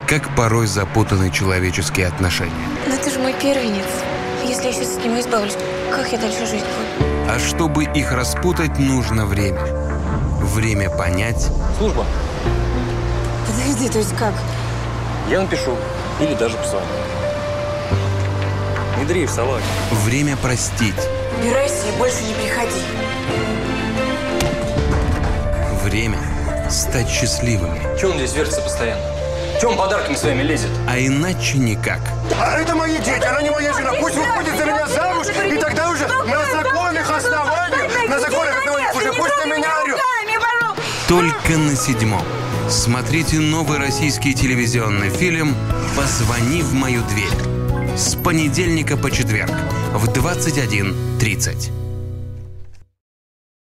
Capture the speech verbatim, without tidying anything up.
Как порой запутаны человеческие отношения. Но ты же мой первенец. Если я сейчас от него избавлюсь, как я дальше жить буду? А чтобы их распутать, нужно время. Время понять. Служба. Подожди, то есть как? Я напишу. Или даже позвоню. Не дрейф, салаг. Время простить. Убирайся и больше не приходи. Время стать счастливыми. Чего он здесь вертится постоянно? Чего он подарками своими лезет? А иначе никак. А это мои дети, она не моя жена. Пусть выходит за меня замуж, и тогда уже на законных основаниях, на законных основаниях уже пусть на меня орет. Только на седьмом. Смотрите новый российский телевизионный фильм «Позвони в мою дверь» с понедельника по четверг в двадцать один тридцать.